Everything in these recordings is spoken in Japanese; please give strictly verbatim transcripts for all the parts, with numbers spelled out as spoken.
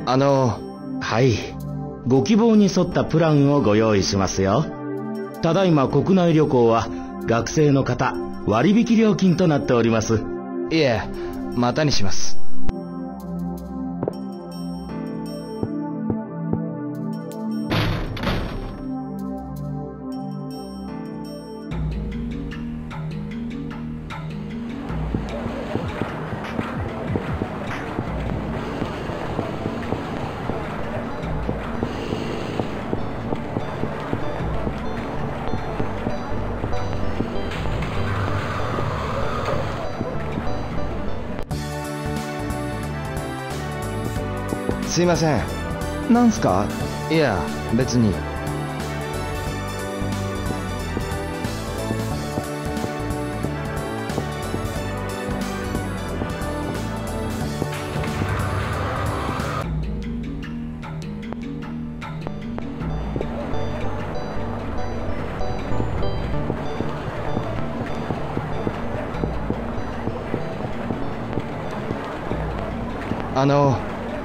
あの、はい。ご希望に沿ったプランをご用意しますよ。ただいま国内旅行は学生の方割引料金となっております。 いえ、またにします。すいません。 なんすか？ いや、別に。あの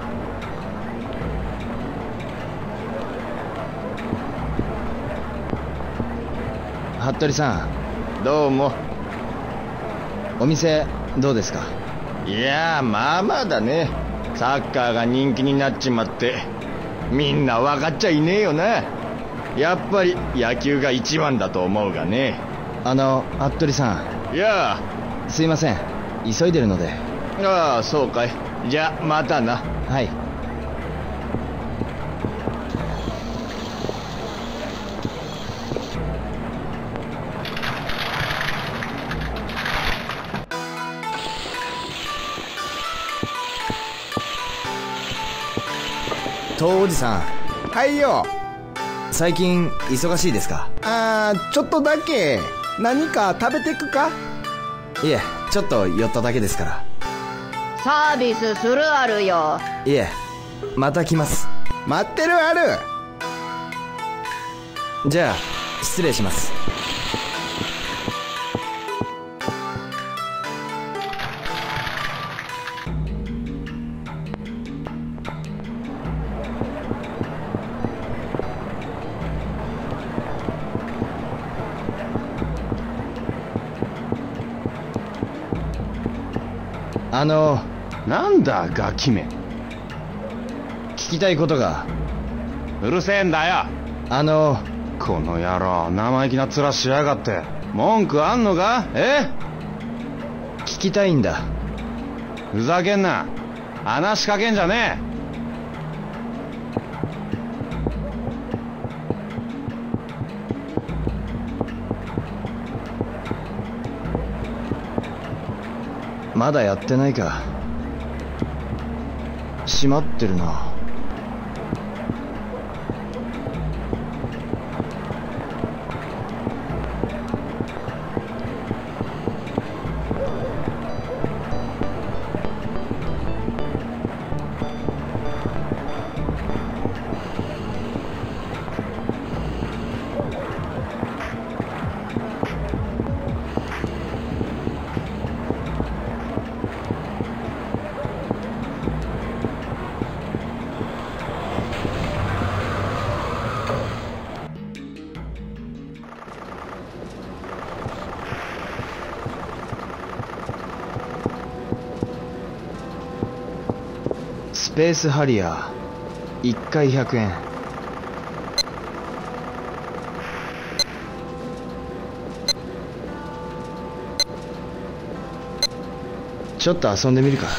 服部さん、 どうも。 お店どうですか？ いやー、まあまあだね。サッカーが人気になっちまってみんな分かっちゃいねえよな。やっぱり野球が一番だと思うがね。 あの服部さん。いやー、すいません、急いでるので。 ああ、そうかい。じゃあまたな。 はい。東おじさん。 はいよ。 最近忙しいですか？ あー、ちょっとだけ。何か食べてくか？ いえ、ちょっと寄っただけですから。 サービスするあるよ。 いえ、また来ます。 待ってるある。 じゃあ失礼します。あの、 なんだガキめ。 聞きたいことが。 うるせえんだよ。 あの、 この野郎、生意気な面しやがって。文句あんのか？え？ 聞きたいんだ。 ふざけんな。話しかけんじゃねえ。 まだやってないか。閉まってるな。スペースハリアーいっかいひゃくえん。ちょっと遊んでみるか。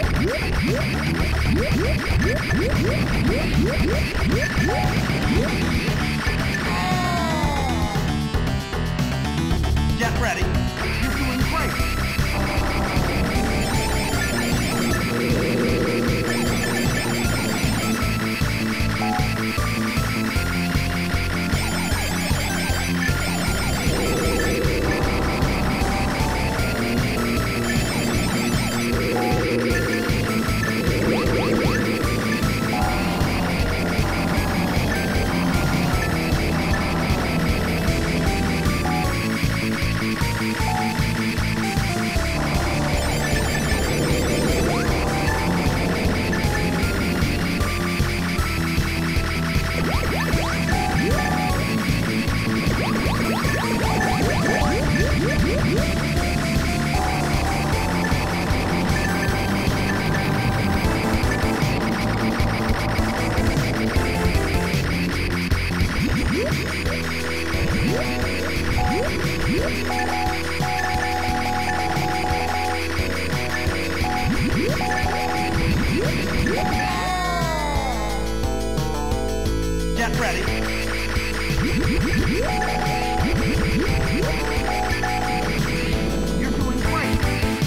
Get ready. You're doing great. Get ready. You're doing great.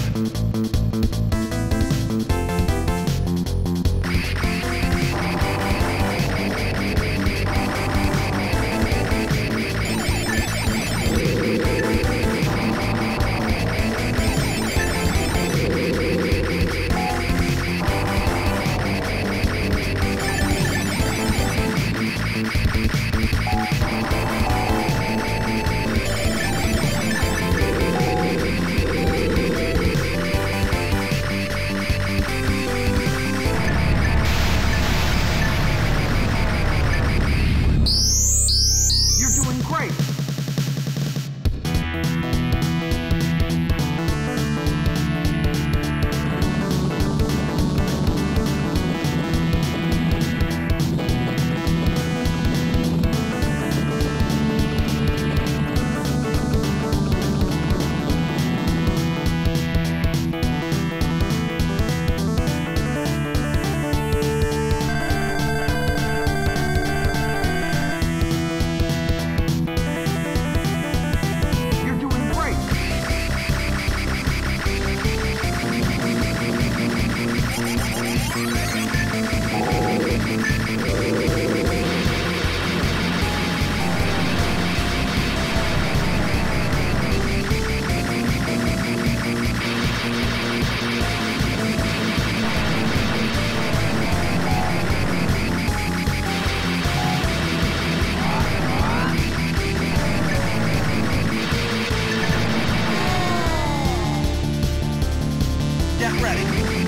Get ready.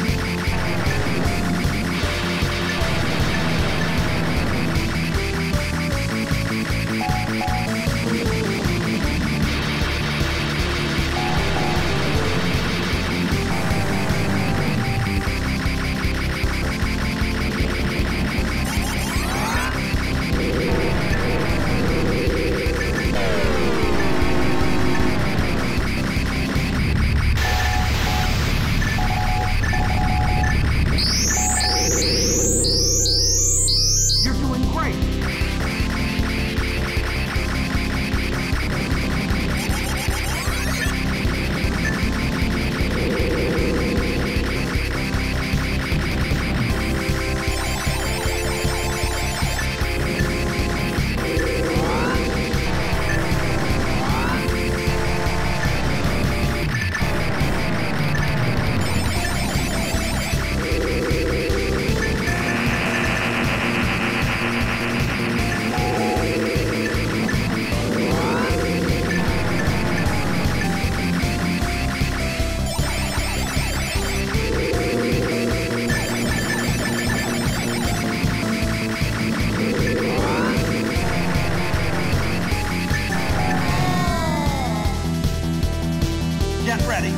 Get ready.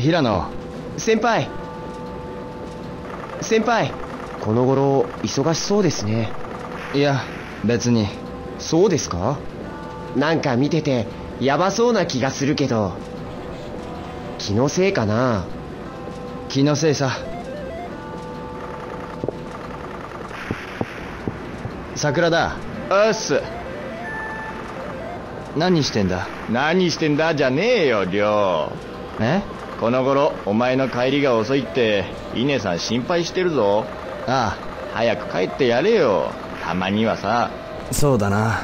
平野先輩先輩、この頃忙しそうですね。いや別に。そうですか？なんか見ててヤバそうな気がするけど、気のせいかな？気のせいさ。桜だ。 うっす。 何してんだ？ 何してんだじゃねえよ、亮。 え？ この頃お前の帰りが遅いって稲さん心配してるぞ。 ああ、早く帰ってやれよ、たまにはさ。 そうだな。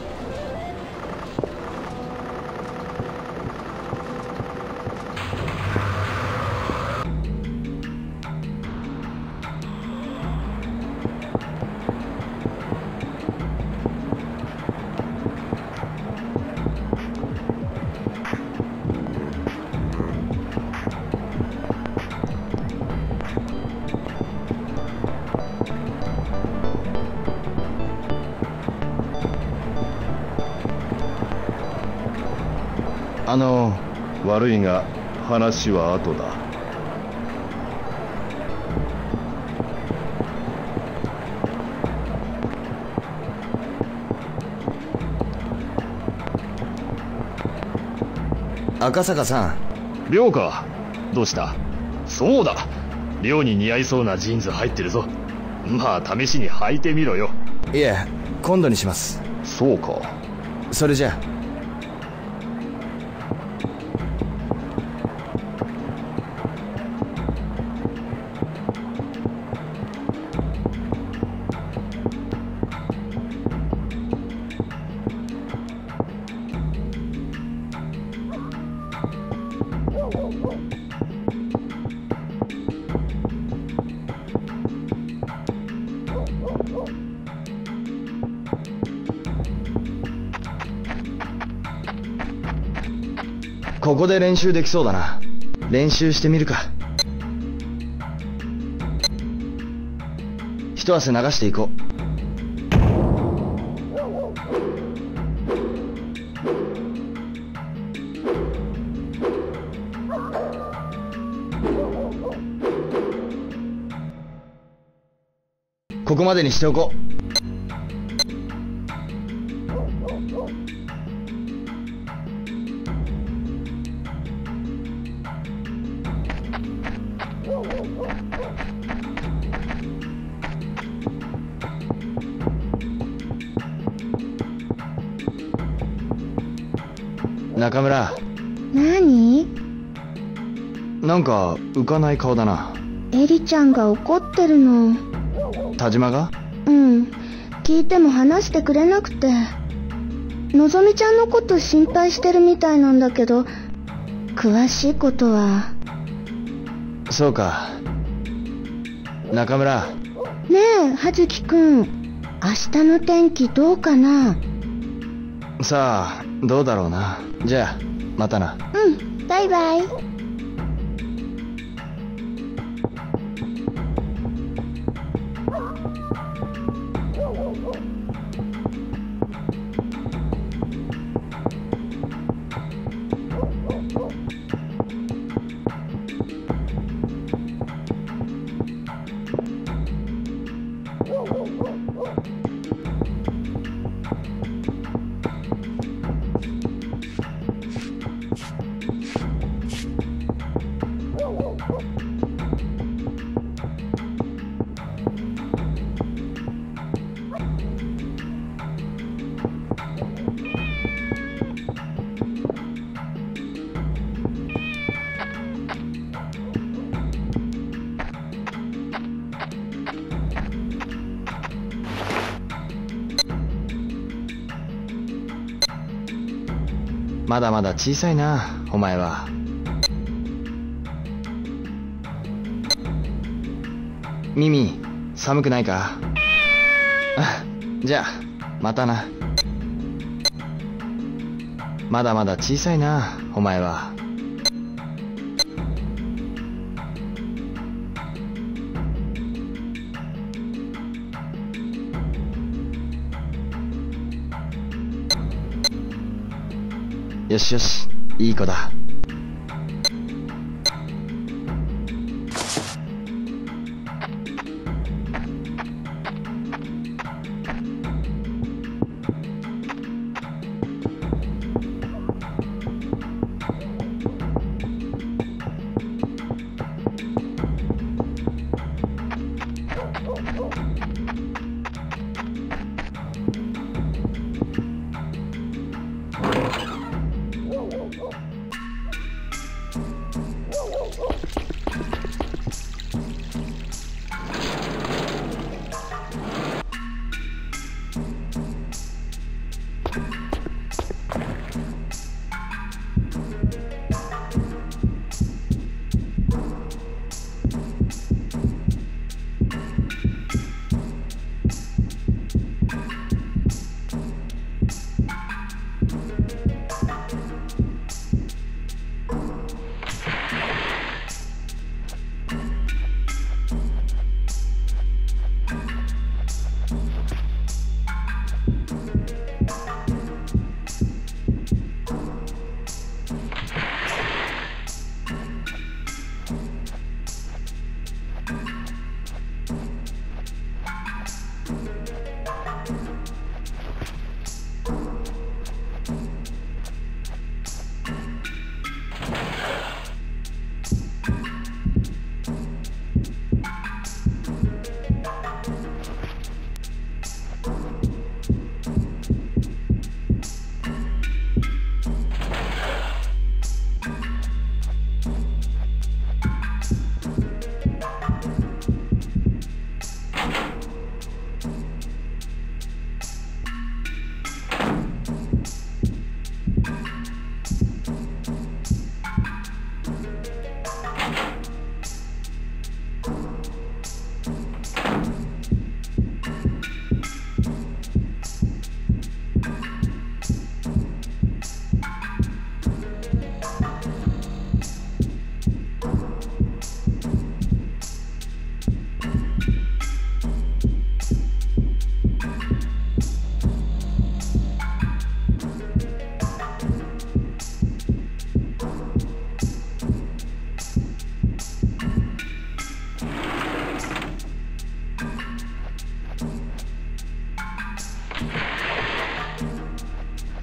あの悪いが話は後だ。 赤坂さん。 亮か。どうした？そうだ、亮に似合いそうなジーンズ入ってるぞ。まあ試しに履いてみろよ。 いえ、今度にします。 そうか。 それじゃあ。ここで練習できそうだな。練習してみるか。一汗流していこう。ここまでにしておこう。中村。 何？ なんか浮かない顔だな。 エリちゃんが怒ってるの。 田島が？ うん、聞いても話してくれなくて。のぞみちゃんのこと心配してるみたいなんだけど、詳しいことは。 そうか。中村。 ねえ葉月くん、明日の天気どうかな？ さあどうだろうな。じゃあまたな。 うん、バイバイ。 まだまだ小さいな、お前は。ミミ、寒くないか？あ、じゃあまたな。まだまだ小さいな、お前は。よしよし、いい子だ。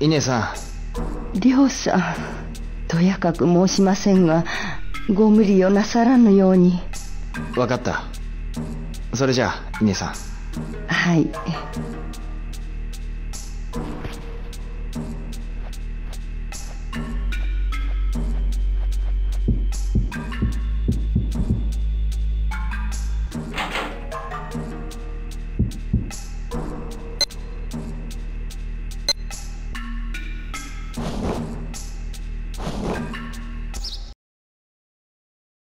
稲さん。亮さん、とやかく申しませんが、ご無理をなさらぬように。 分かった。それじゃあ稲さん。 はい。